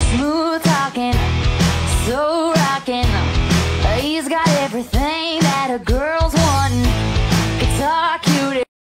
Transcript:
Smooth talking, so rocking. He's got everything that a girl